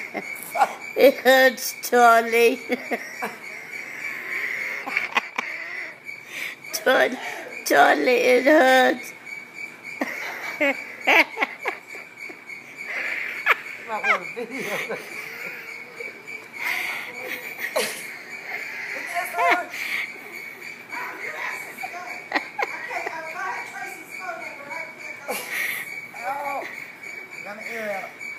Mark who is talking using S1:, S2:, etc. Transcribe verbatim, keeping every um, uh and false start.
S1: It hurts, Charlie. Charlie, Charlie, it hurts.
S2: You might want a video. Oh, got my ear out.